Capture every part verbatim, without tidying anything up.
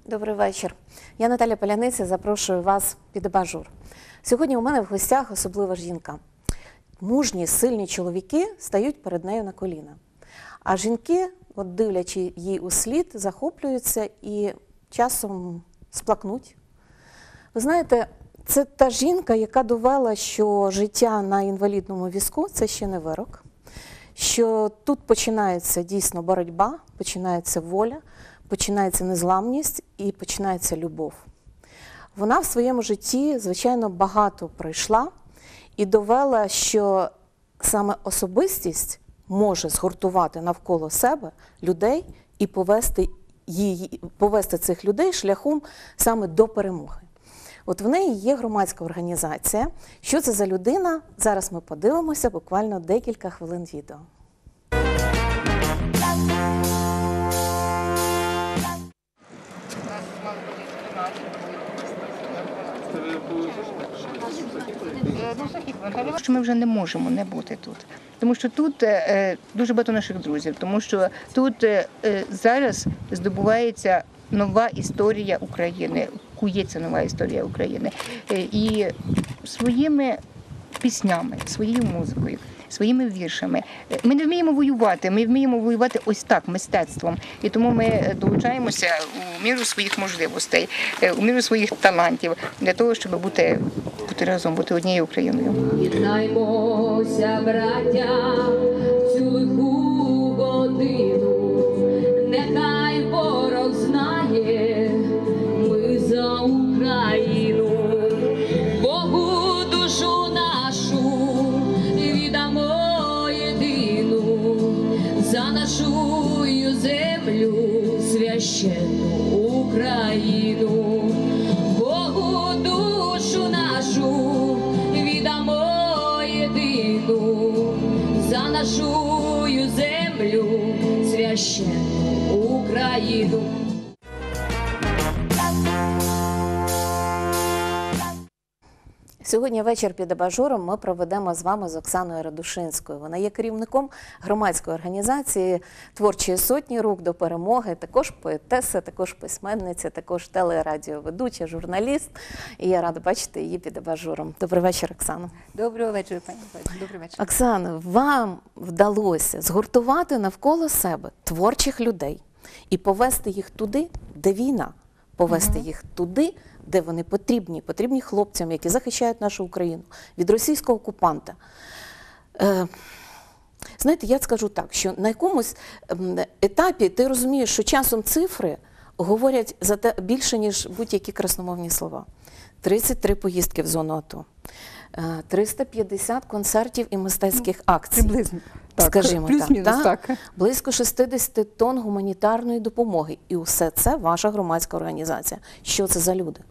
Добрий вечір. Я Наталя Поляниця, запрошую вас під абажур. Сьогодні у мене в гостях особлива жінка. Мужні, сильні чоловіки стають перед нею на коліна. А жінки, от дивлячи їй у слід, захоплюються і часом сплакнуть. Ви знаєте, це та жінка, яка довела, що життя на інвалідному візку – це ще не вирок. Що тут починається дійсно боротьба, починається воля, починається незламність і починається любов. Вона в своєму житті, звичайно, багато пройшла і довела, що саме особистість може згуртувати навколо себе людей і повести, її, повести цих людей шляхом саме до перемоги. От в неї є громадська організація. Що це за людина? Зараз ми подивимося буквально декілька хвилин відео. Що ми вже не можемо не бути тут. Тому що тут е, дуже багато наших друзів, тому що тут е, зараз здобувається нова історія України, кується нова історія України. Е, і своїми піснями, своєю музикою, своїми віршами. Ми не вміємо воювати, ми вміємо воювати ось так, мистецтвом. І тому ми долучаємося у міру своїх можливостей, у міру своїх талантів, для того, щоб бути, бути разом, бути однією Україною. Єднаймося, браття, в цю лиху годину, нехай ворог знає, ми за Україну. Богу душу нашу віддамо єдину, за нашу землю священну Україну. Богу душу нашу віддамо єдину, за нашу землю священну Україну. Сьогодні вечір під абажуром ми проведемо з вами з Оксаною Радушинською. Вона є керівником громадської організації «Творчі сотні. Рух до перемоги», також поетеса, також письменниця, також телерадіоведуча, журналіст. І я рада бачити її під абажуром. Добрий вечір, Оксано. Доброго вечора, пані. Добрий вечір. Оксано, вам вдалося згуртувати навколо себе творчих людей і повести їх туди, де війна, повести угу. їх туди, де вони потрібні, потрібні хлопцям, які захищають нашу Україну від російського окупанта. Е, знаєте, я скажу так, що на якомусь етапі ти розумієш, що часом цифри говорять за те більше, ніж будь-які красномовні слова. тридцять три поїздки в зону АТО, триста п'ятдесят концертів і мистецьких акцій. Приблизно. Скажімо плюс-мінус так, так. так. Близько шістдесят тонн гуманітарної допомоги. І усе це ваша громадська організація. Що це за люди?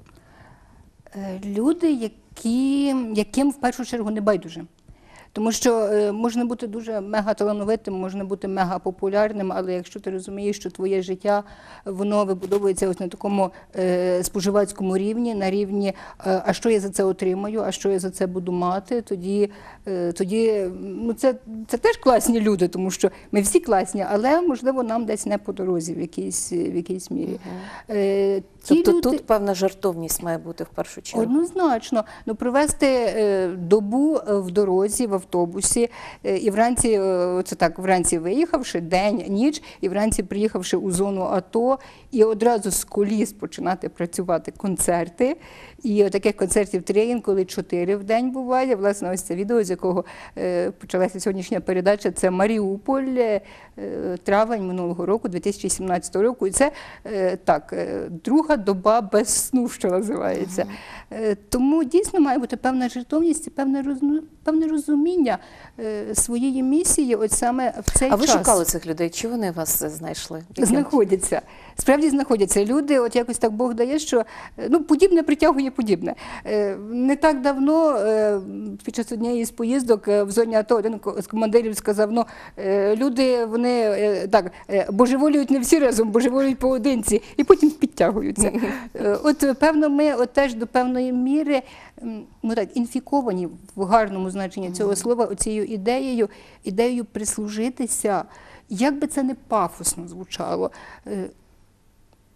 Люди, які, яким в першу чергу не байдуже. Тому що можна бути дуже мега-талановитим, можна бути мега-популярним, але якщо ти розумієш, що твоє життя, воно вибудовується ось на такому е, споживацькому рівні, на рівні, е, а що я за це отримаю, а що я за це буду мати, тоді, е, тоді ну це, це теж класні люди, тому що ми всі класні, але, можливо, нам десь не по дорозі в якійсь, в якійсь мірі. Угу. Е, тобто люди... тут певна жертовність має бути в першу чергу? Однозначно. Ну, провести е, добу в дорозі, в автобусі, і вранці, це так, вранці виїхавши, день, ніч, і вранці приїхавши у зону АТО, і одразу з коліс починати працювати концерти. І таких концертів три, інколи чотири в день буває. Власне, ось це відео, з якого е, почалася сьогоднішня передача, це Маріуполь, е, травень минулого року, дві тисячі сімнадцятого року. І це, е, так, е, друга доба без сну, що називається. Е, тому дійсно має бути певна жертовність і певне, роз, певне розуміння е, своєї місії от саме в цей а час. А ви шукали цих людей? Чи вони вас знайшли? Знаходяться. Справді знаходяться люди, от якось так Бог дає, що ну, подібне притягує подібне. Не так давно, під час однієї з поїздок в зоні АТО, один з командирів сказав, ну, люди, вони так, божеволюють не всі разом, божеволюють поодинці, і потім підтягуються. От, певно, ми от теж до певної міри, ну так, інфіковані в гарному значенні цього слова, оцією ідеєю, ідеєю прислужитися, як би це не пафосно звучало,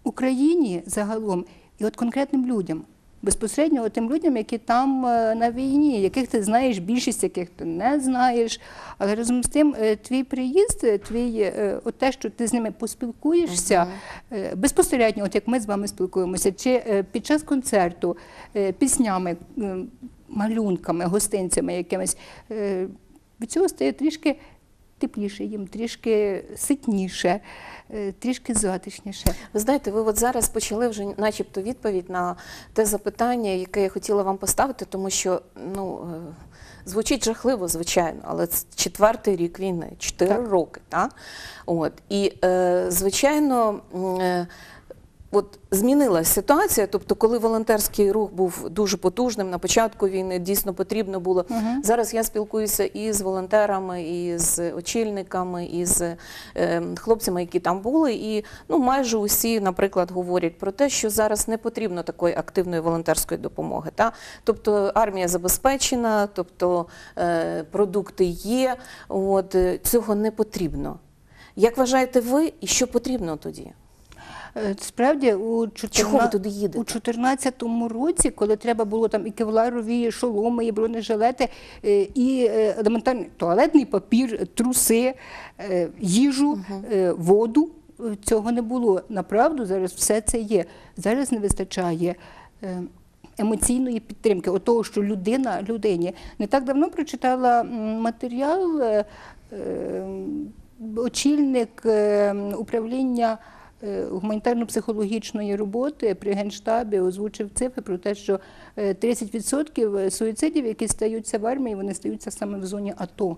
Україні загалом і от конкретним людям. Безпосередньо тим людям, які там е, на війні, яких ти знаєш, більшість яких ти не знаєш. Але разом з тим, е, твій приїзд, е, твій, е, от те, що ти з ними поспілкуєшся, е, безпосередньо, от як ми з вами спілкуємося, чи е, під час концерту, е, піснями, е, малюнками, гостинцями якимись, е, від цього стає трішки тепліше їм, трішки ситніше, е, трішки затишніше. Ви знаєте, ви от зараз почали вже начебто відповідь на те запитання, яке я хотіла вам поставити, тому що, ну, е, звучить жахливо, звичайно, але це четвертий рік війни, чотири Так. роки, так? От. І, е, звичайно, м, е, от змінилася ситуація, тобто коли волонтерський рух був дуже потужним на початку війни, дійсно потрібно було. Мгм. Зараз я спілкуюся і з волонтерами, і з очільниками, і з е, хлопцями, які там були, і ну, майже усі, наприклад, говорять про те, що зараз не потрібно такої активної волонтерської допомоги. Та? Тобто армія забезпечена, тобто е, продукти є, от, е, цього не потрібно. Як вважаєте ви, і що потрібно тоді? Е, Справді, у Чого ви туди їдете? у чотирнадцятому році, коли треба було там і кевларові шоломи, і бронежилети, е, і е, елементарний туалетний папір, труси, е, їжу, е, воду, е, цього не було. Направду зараз все це є. Зараз не вистачає е, емоційної підтримки, от того, що людина людині. Не так давно прочитала м, матеріал, е, е, очільник е, управління е, гуманітарно-психологічної роботи при Генштабі озвучив цифри про те, що е, тридцять відсотків суїцидів, які стаються в армії, вони стаються саме в зоні АТО.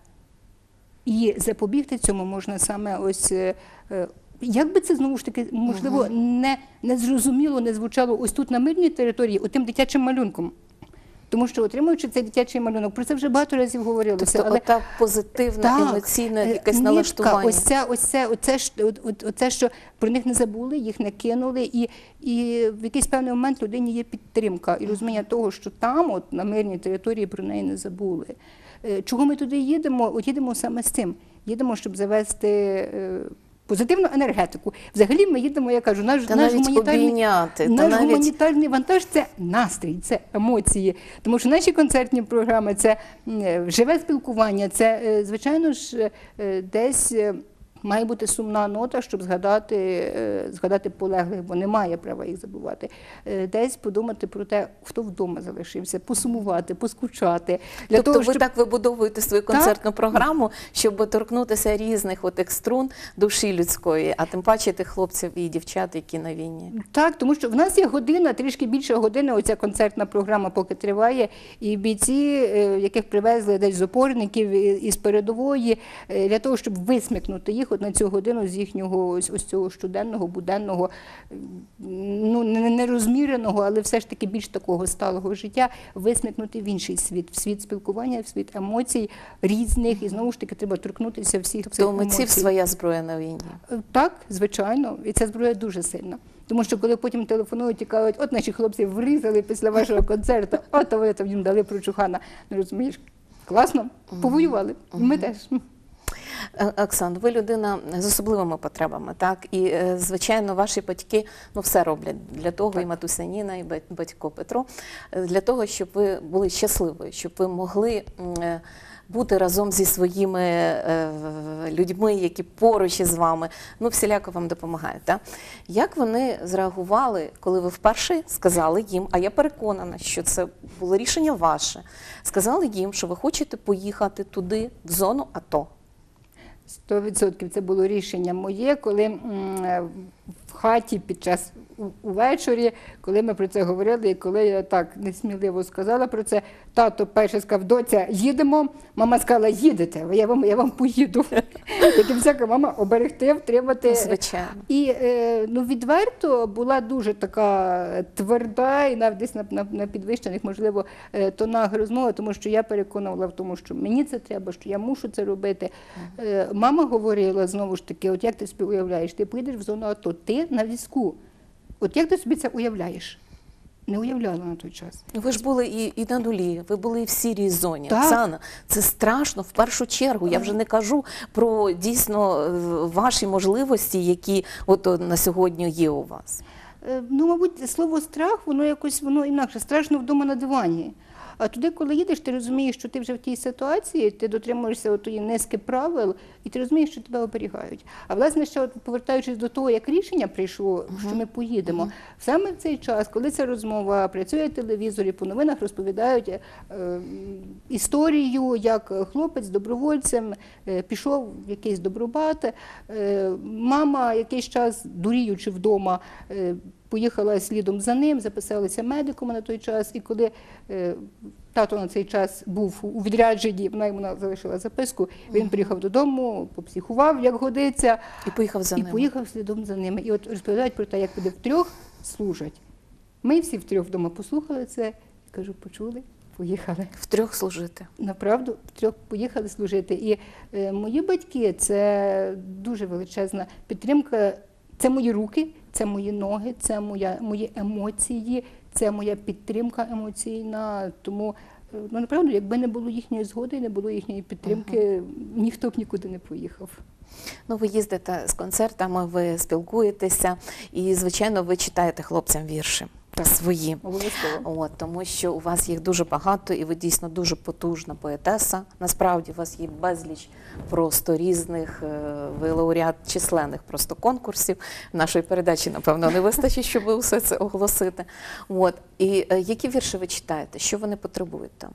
І запобігти цьому можна саме ось, е, е, як би це, знову ж таки, можливо, не, не зрозуміло, не звучало ось тут на мирній території, отим дитячим малюнком. Тому що, отримуючи цей дитячий малюнок, про це вже багато разів говорилося. Тобто але ота позитивна, так, емоційне е, якесь нитка, налаштування. Ось це, ось це, оце, ж- от- от- оце, що про них не забули, їх не кинули, і, і в якийсь певний момент людині є підтримка і розуміння того, що там, от, на мирній території, про неї не забули. Е, Чого ми туди їдемо? От їдемо саме з цим. Їдемо, щоб завести е, позитивну енергетику. Взагалі ми їдемо, я кажу, наш, Та наш навіть гуманітарний... обійняти, та Наш навіть- гуманітарний вантаж – це настрій, це емоції. Тому що наші концертні програми – це м, живе спілкування, це, е, звичайно ж, е, десь е, має бути сумна нота, щоб згадати, е, згадати полеглих, бо немає права їх забувати. Е, Десь подумати про те, хто вдома залишився, посумувати, поскучати. Для Тобто того, ви щоб... так вибудовуєте свою концертну програму, щоб торкнутися різних от струн душі людської, а тим паче тих хлопців і дівчат, які на війні. Так, тому що в нас є година, трішки більше години, оця концертна програма поки триває, і бійці, е, яких привезли десь з опорників, і- із передової, е, для того, щоб висмикнути їх от на цю годину з їхнього ось, ось цього щоденного, буденного, м, ну, не не розміреного, але все ж таки більш такого сталого життя, висмикнути в інший світ, в світ спілкування, в світ емоцій різних, і знову ж таки треба торкнутися всіх цих Тобто у митців емоцій. своя зброя на війні. Так, звичайно, і ця зброя дуже сильна. Тому що коли потім телефонують і кажуть, от наші хлопці врізали після вашого концерту, от ви там їм дали прочухана. Ну, розумієш, класно, повоювали. Ми теж. Е, Оксан, ви людина з особливими потребами, так? І, е, звичайно, ваші батьки ну, все роблять для того, і матуся Ніна, і бать- батько Петро, е, для того, щоб ви були щасливі, щоб ви могли м, е, бути разом зі своїми е, людьми, які поруч із вами, ну, всіляко вам допомагають. Так? Як вони зреагували, коли ви вперше сказали їм, а я переконана, що це було рішення ваше, сказали їм, що ви хочете поїхати туди, в зону АТО? Сто відсотків це було рішення моє, коли м, в хаті під час у- увечері, коли ми про це говорили, і коли я так несміливо сказала про це, тато перше сказав, доця, їдемо, мама сказала, їдете, я вам, я вам поїду. Як і всяка мама, оберегти, втримати. Звичайно. І е, ну, відверто була дуже така тверда і навіть десь на, на, на підвищених, можливо, е, тонах розмови, тому що я переконувала в тому, що мені це треба, що я мушу це робити. Е, Мама говорила, знову ж таки, от як ти собі уявляєш, ти поїдеш в зону АТО, ти на візку. От як ти собі це уявляєш? не уявляла на той час. Ви ж були і, і на нулі, ви були і в сірій зоні. Так. Оксана, це страшно в першу чергу. Я вже не кажу про дійсно е, ваші можливості, які от о, на сьогодні є у вас. Е, Ну, мабуть, слово страх, воно якось воно інакше. Страшно вдома на дивані. А туди, коли їдеш, ти розумієш, що ти вже в тій ситуації, ти дотримуєшся тої низки правил, і ти розумієш, що тебе оберігають. А власне, ще от, повертаючись до того, як рішення прийшло, що ми поїдемо, саме в цей час, коли ця розмова, працює телевізор і по новинах розповідають е, історію, як хлопець добровольцем е, пішов в якийсь добробат, е, мама якийсь час, дуріючи вдома, е, поїхала слідом за ним, записалася медиком на той час, і коли е, тато на цей час був у відрядженні, вона йому залишила записку, він приїхав додому, попсихував, як годиться, І поїхав за і ними. поїхав слідом за ними. І от розповідають про те, як вони втрьох служать. Ми всі втрьох вдома послухали це, і кажу, почули, поїхали. Втрьох служити. Направду, втрьох поїхали служити. І е, мої батьки – це дуже величезна підтримка. Це мої руки, це мої ноги, це моя, мої емоції, це моя підтримка емоційна. Тому, е, ну, направду, якби не було їхньої згоди, не було їхньої підтримки, ніхто б нікуди не поїхав. Ну, ви їздите з концертами, ви спілкуєтеся і, звичайно, ви читаєте хлопцям вірші свої. Обов'язково. От, тому що у вас їх дуже багато, і ви дійсно дуже потужна поетеса. Насправді, у вас є безліч просто різних, е, ви лауреат численних просто конкурсів. Нашої передачі, напевно, не вистачить, щоб усе це оголосити. От. І е, які вірші ви читаєте? Що вони потребують там?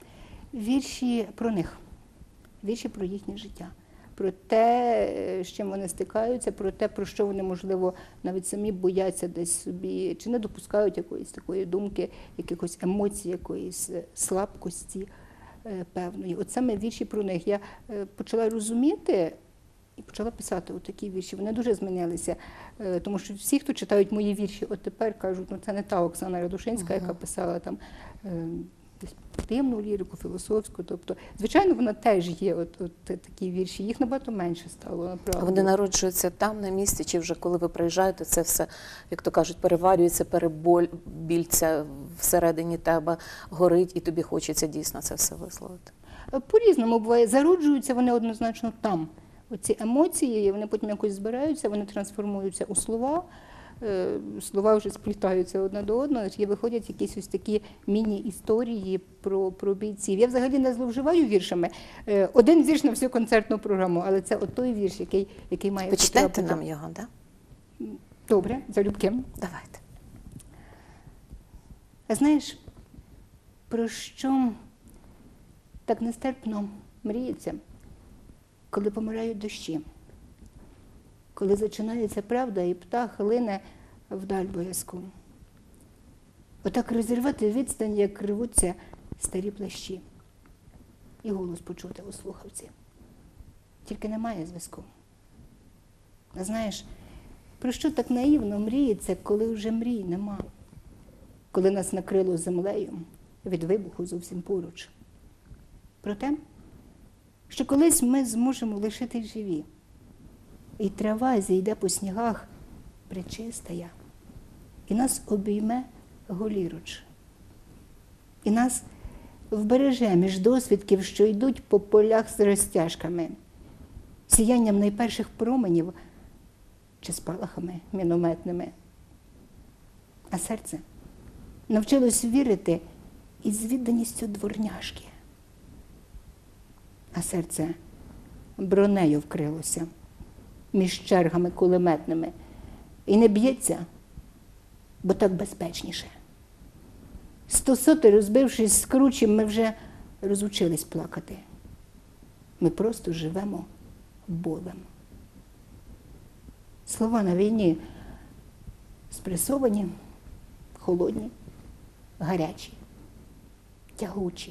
Вірші про них, вірші про їхнє життя, про те, з чим вони стикаються, про те, про що вони, можливо, навіть самі бояться десь собі, чи не допускають якоїсь такої думки, якихось емоцій, якоїсь слабкості е, певної. От саме вірші про них. Я е, почала розуміти і почала писати такі вірші. Вони дуже змінилися, е, тому що всі, хто читають мої вірші, от тепер кажуть, ну це не та Оксана Радушинська, яка писала там е, десь спортивну лірику, філософську. Тобто, звичайно, вона теж є, от, от такі вірші. Їх набагато менше стало, А направду. вони народжуються там, на місці, чи вже коли ви приїжджаєте, це все, як то кажуть, переварюється, перебільця всередині тебе горить, і тобі хочеться дійсно це все висловити. По-різному буває. Зароджуються вони однозначно там. Оці емоції, вони потім якось збираються, вони трансформуються у слова. Е, Слова вже сплітаються одне до одного, і виходять якісь ось такі міні-історії про, про бійців. Я взагалі не зловживаю віршами. Е, Один вірш на всю концертну програму, але це от той вірш, який, який має Почитайте потрапити. нам його, так? Да? Добре, залюбки. Давайте. А знаєш, про що так нестерпно мріється, коли помирають дощі, коли зачинається правда і птах лине вдаль боязку. Отак розірвати відстань, як рвуться старі плащі, і голос почути у слухавці. Тільки немає зв'язку. А знаєш, про що так наївно мріється, коли вже мрій нема? Коли нас накрило землею від вибуху зовсім поруч. Про те, що колись ми зможемо лишитись живі, і трава зійде по снігах пречистая, і нас обійме голіруч, і нас вбереже між досвідків, що йдуть по полях з розтяжками, сіянням найперших променів чи спалахами мінометними. А серце навчилось вірити із відданістю дворняжки. А серце бронею вкрилося між чергами кулеметними і не б'ється, бо так безпечніше. Стосоти, розбившись з кручем, ми вже розучились плакати. Ми просто живемо болем. Слова на війні спресовані, холодні, гарячі, тягучі.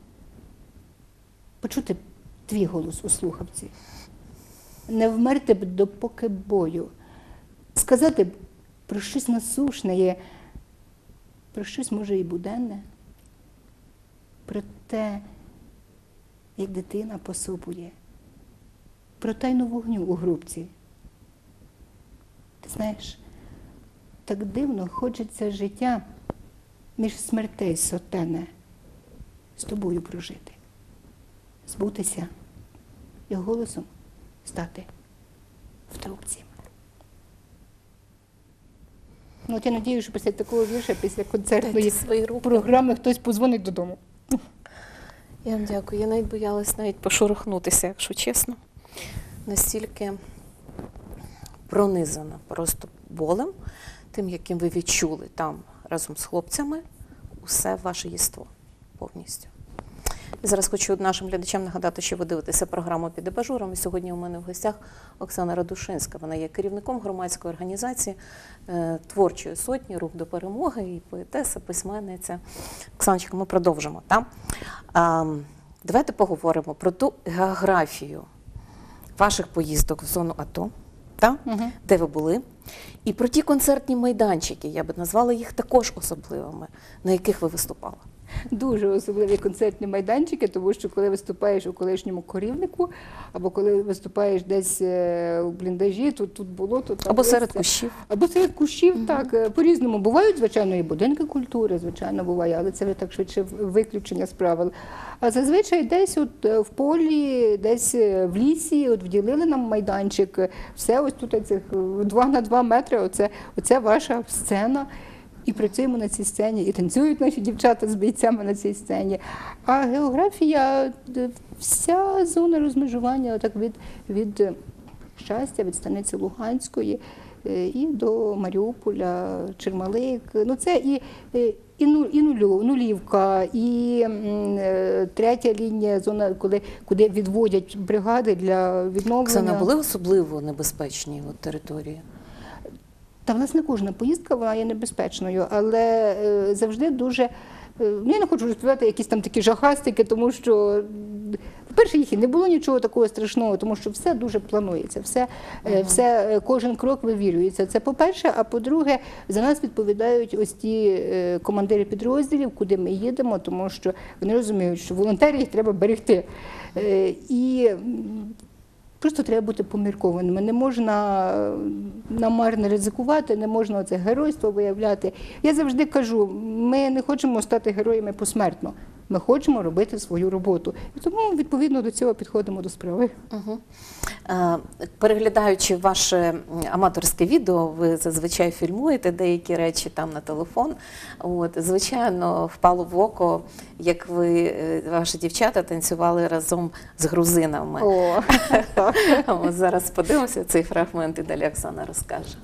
Почути твій голос у слухавці. Не вмерти б допоки бою. Сказати б про щось насушне є, про щось, може, і буденне. Про те, як дитина посупує. Про тайну вогню у грубці. Ти знаєш, так дивно хочеться життя між смертей сотене з тобою прожити, збутися і голосом стати в трубці. Ну, от я надію, що після такого вірша, після концертної Дайте свої руки. програми хтось подзвонить додому. Я вам дякую. Я навіть боялась навіть пошорохнутися, якщо чесно. Настільки пронизана просто болем, тим, яким ви відчули там разом з хлопцями, усе ваше єство повністю. І зараз хочу нашим глядачам нагадати, що ви дивитеся програму «Під абажуром». І сьогодні у мене в гостях Оксана Радушинська. Вона є керівником громадської організації е, «Творчої сотні. Рух до перемоги» і поетеса, письменниця. Оксаночка, ми продовжимо. Та? А, давайте поговоримо про ту географію ваших поїздок в зону АТО, та? Угу. Де ви були, і про ті концертні майданчики, я би назвала їх також особливими, на яких ви виступали. Дуже особливі концертні майданчики, тому що коли виступаєш у колишньому корівнику, або коли виступаєш десь е, у бліндажі, тут, тут було, тут там Або серед листя. кущів. Або серед кущів, угу. так, е, по-різному. Бувають, звичайно, і будинки культури, звичайно, буває, але це так швидше виключення з правил. А зазвичай десь от в полі, десь в лісі, от вділили нам майданчик, все ось тут цих два на два метри, оце, оце ваша сцена. І працюємо на цій сцені, і танцюють наші дівчата з бійцями на цій сцені. А географія, вся зона розмежування так від, від Щастя, від станиці Луганської і до Маріуполя, Чермалик. Ну це і, і, нуль, і нулю, нулівка, і м, третя лінія, зона, коли, куди відводять бригади для відновлення. Оксана, були особливо небезпечні от, території? Та, власне, кожна поїздка, вона є небезпечною, але е, завжди дуже, е, ну, я не хочу розповідати якісь там такі жахастики, тому що, по-перше, їх і не було нічого такого страшного, тому що все дуже планується, все, е, все, кожен крок вивірюється. Це по-перше, а по-друге, за нас відповідають ось ті е, командири підрозділів, куди ми їдемо, тому що вони розуміють, що волонтерів їх треба берегти. Е, і Просто треба бути поміркованими. Не можна намарно ризикувати, не можна це геройство виявляти. Я завжди кажу, ми не хочемо стати героями посмертно. Ми хочемо робити свою роботу. І тому, відповідно, до цього підходимо до справи. Угу. Е, переглядаючи ваше аматорське відео, ви зазвичай фільмуєте деякі речі там на телефон. От, звичайно, впало в око, як ви, ваші дівчата, танцювали разом з грузинами. О, От зараз подивимося цей фрагмент, і далі Оксана розкаже.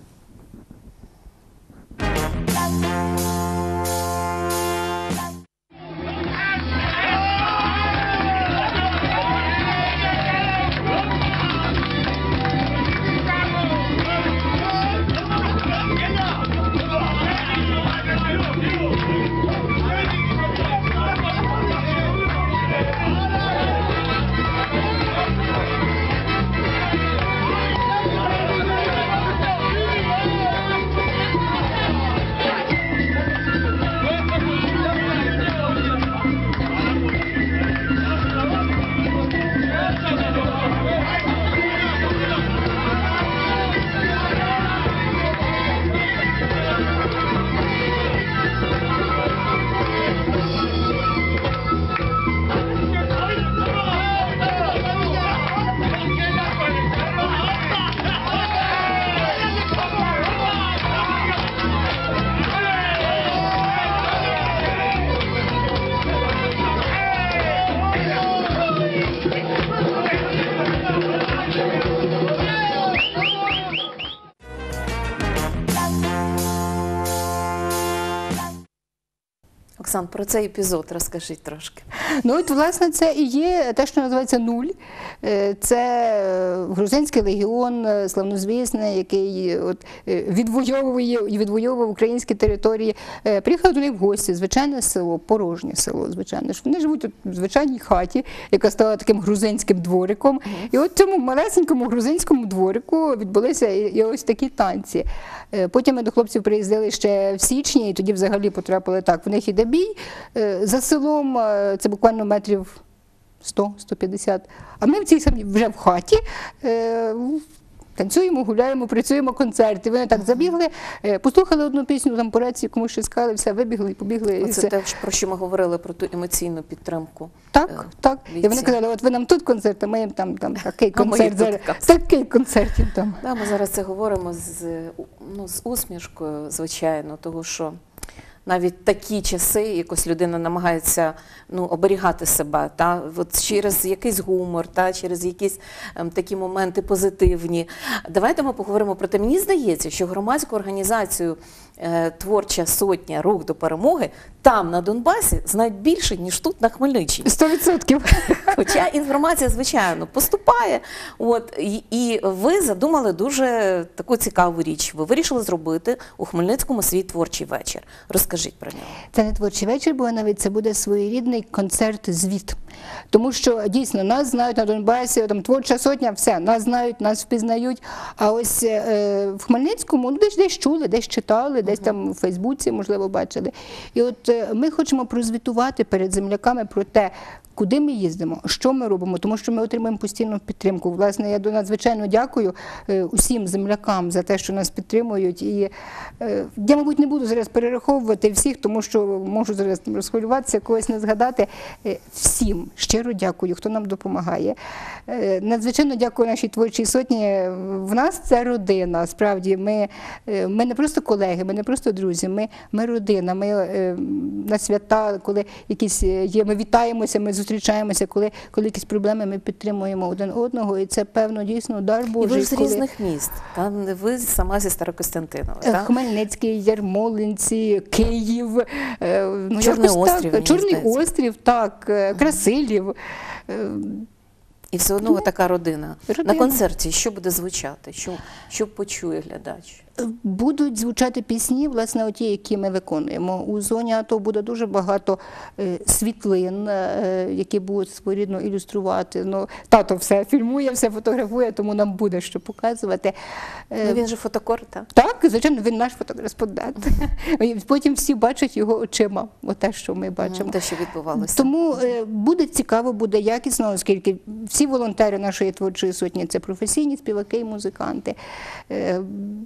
Оксан, про цей епізод розкажіть трошки. Ну, от, власне, це і є те, що називається «Нуль». Це грузинський легіон, славнозвісний, який от відвоює і відвоював українські території. Приїхали до них в гості, звичайне село, порожнє село, звичайно. Вони живуть в звичайній хаті, яка стала таким грузинським двориком. І от в цьому малесенькому грузинському дворику відбулися і ось такі танці. Потім ми до хлопців приїздили ще в січні, і тоді взагалі потрапили так. В них іде бій за селом, це буквально метрів сто - сто п'ятдесят. А ми в цій самій вже в хаті, танцюємо, гуляємо, працюємо концерти. Вони так забігли, е, послухали одну пісню, там по рації комусь щось сказали, все, вибігли і побігли. І Оце все. те, про що ми говорили, про ту емоційну підтримку. Так, е, так. І вони бійців. казали, от ви нам тут концерт, а ми їм там, там такий А ми їм концерт, тут зараз, концерт. такий концерт їм там. Да, ми зараз це говоримо з, ну, з усмішкою, звичайно, тому що навіть такі часи якось людина намагається ну, оберігати себе, та? От через якийсь гумор, та? Через якісь ем, такі моменти позитивні. Давайте ми поговоримо про те. Мені здається, що громадську організацію е, «Творча сотня. Рух до перемоги» там, на Донбасі, знають більше, ніж тут, на Хмельниччині. Сто відсотків. Хоча інформація, звичайно, поступає. От, і, і ви задумали дуже таку цікаву річ. Ви вирішили зробити у Хмельницькому свій творчий вечір. Розкажіть про нього. Це не творчий вечір, бо навіть це буде своєрідний концерт-звіт. Тому що дійсно нас знають на Донбасі, там творча сотня, все, нас знають, нас впізнають. А ось е, в Хмельницькому ну, десь десь чули, десь читали, десь там у Фейсбуці, можливо, бачили. І от е, ми хочемо прозвітувати перед земляками про те, куди ми їздимо, що ми робимо, тому що ми отримуємо постійну підтримку. Власне, я надзвичайно дякую е, усім землякам за те, що нас підтримують. І е, я, мабуть, не буду зараз перераховувати всіх, тому що можу зараз розхвилюватися, когось не згадати. Е, всім щиро дякую, хто нам допомагає. Е, надзвичайно дякую нашій творчій сотні. В нас це родина, справді. Ми, е, ми не просто колеги, ми не просто друзі, ми, ми родина. Ми е, на свята, коли якісь є, ми вітаємося, ми зустрічаємося, коли, коли якісь проблеми, ми підтримуємо один одного, і це, певно, дійсно дар І Божий. ви ж з коли- різних міст. Та? Ви сама зі Старокостянтинова. Е, Та? Хмельницький, Ярмолинці, Київ, е, ну, Чорний якось острів, так, мені Чорний здається. острів, так, е, Красилів. Е, І все одно ви така родина. Родина. На концерті що буде звучати? Що, що почує глядач? Будуть звучати пісні, власне, оті, які ми виконуємо. У зоні АТО буде дуже багато е, світлин, е, які будуть своєрідно ілюструвати. Ну, тато все фільмує, все фотографує, тому нам буде що показувати. Е, Ну, він же фотокор, так? Так, звичайно, він наш фотокореспондент. І потім всі бачать його очима, оте, що ми бачимо. Те, що відбувалося. Тому е, буде цікаво, буде якісно, оскільки всі волонтери нашої творчої сотні – це професійні співаки і музиканти. Е,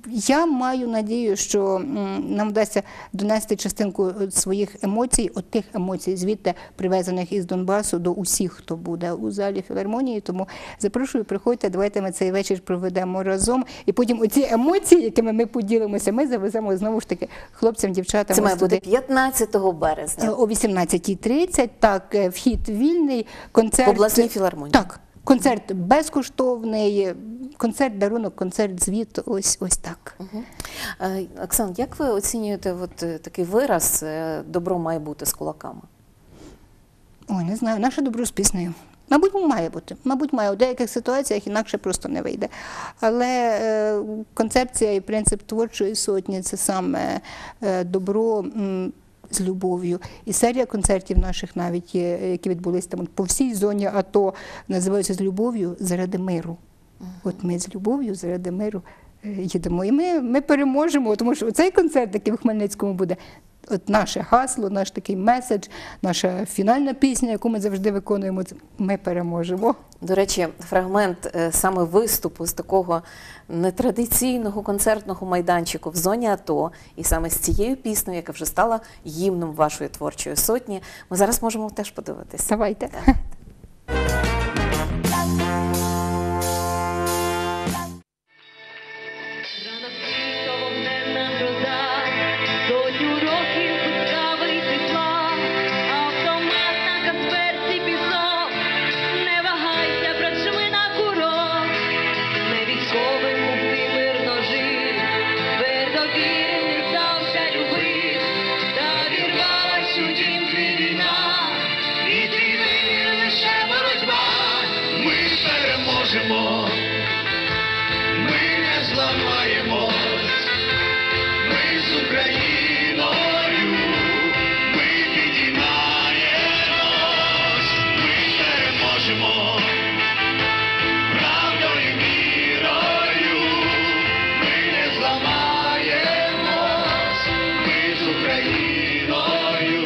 я маю надію, що м, нам вдасться донести частинку своїх емоцій, от тих емоцій, звідти привезених із Донбасу, до усіх, хто буде у залі філармонії. Тому запрошую, приходьте, давайте ми цей вечір проведемо разом. І потім оці емоції, якими ми поділимося, ми завеземо знову ж таки хлопцям, дівчатам. Це має ось туди. бути п'ятнадцятого березня. О вісімнадцятій тридцять, так, е, вхід вільний, концерт. В обласній філармонії. Так, концерт безкоштовний, концерт дарунок, концерт звіт, ось, ось так. Угу. Оксан, як ви оцінюєте от, е, такий вираз е, «добро має бути з кулаками»? Ой, не знаю, наше добро з піснею. Мабуть, має бути. Мабуть, має. У деяких ситуаціях інакше просто не вийде. Але е, концепція і принцип творчої сотні – це саме е, добро м, з любов'ю. І серія концертів наших навіть, є, які відбулись там по всій зоні АТО, називаються «З любов'ю заради миру». От ми з любов'ю заради миру е, їдемо. І ми, ми переможемо, тому що цей концерт, який в Хмельницькому буде, от наше гасло, наш такий меседж, наша фінальна пісня, яку ми завжди виконуємо, це ми переможемо. До речі, фрагмент е, саме виступу з такого нетрадиційного концертного майданчику в зоні АТО, і саме з цією піснею, яка вже стала гімном вашої творчої сотні, ми зараз можемо теж подивитися. Давайте. Рана світло вогненна гроза, сотню років без кави й тепла, автомат на касперці пісок, не вагайся, прочми на курок, не військовим ти мирно жив, твердо вірив, стався любив, та вірвалась у дім твій війна, і твій вибір лише боротьба. Ми переможемо, ми не зламаємось, ми з Україною, ми підіймаємось, ми переможемо, правдою і вірою, ми не зламаємось, ми з Україною.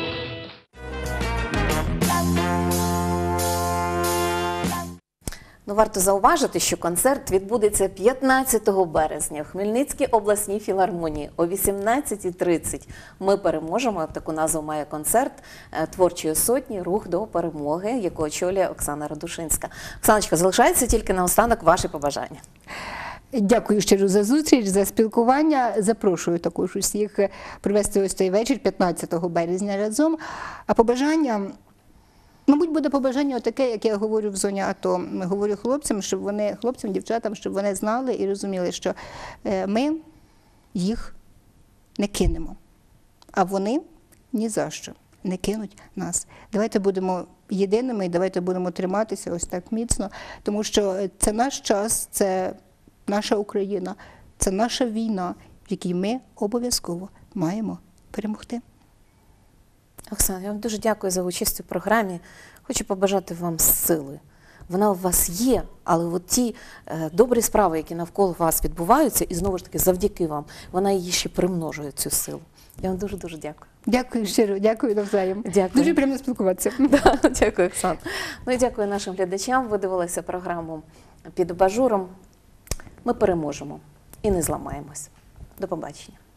Ну, варто зауважити, що концерт відбудеться п'ятнадцятого березня в Хмельницькій обласній філармонії о вісімнадцятій тридцять. Ми переможемо. Таку назву має концерт е, творчої сотні «Рух до перемоги», яку очолює Оксана Радушинська. Оксаночка, залишається тільки наостанок ваші побажання. Дякую щиро за зустріч, за спілкування. Запрошую також усіх провести ось той вечір п'ятнадцятого березня разом. А побажання, мабуть, буде побажання таке, як я говорю в зоні АТО. Говорю хлопцям, щоб вони, хлопцям, дівчатам, щоб вони знали і розуміли, що е, ми їх не кинемо, а вони ні за що не кинуть нас. Давайте будемо єдиними і давайте будемо триматися ось так міцно, тому що це наш час, це наша Україна, це наша війна, в якій ми обов'язково маємо перемогти. Оксана, я вам дуже дякую за участь у програмі. Хочу побажати вам сили. Вона у вас є, але от ті е, добрі справи, які навколо вас відбуваються, і знову ж таки завдяки вам, вона її ще примножує, цю силу. Я вам дуже-дуже дякую. Дякую щиро, дякую навзаєм. Дякую. Дуже приємно спілкуватися. Да, дякую, Оксана. Ну і дякую нашим глядачам. Ви дивилися програму «Під абажуром». Ми переможемо і не зламаємось. До побачення.